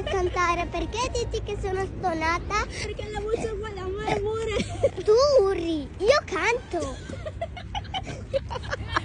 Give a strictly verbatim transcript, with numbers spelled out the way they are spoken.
cantare. Perché dici che sono stonata? Perché la voce è uguale a me, amore. Tu urli, io canto.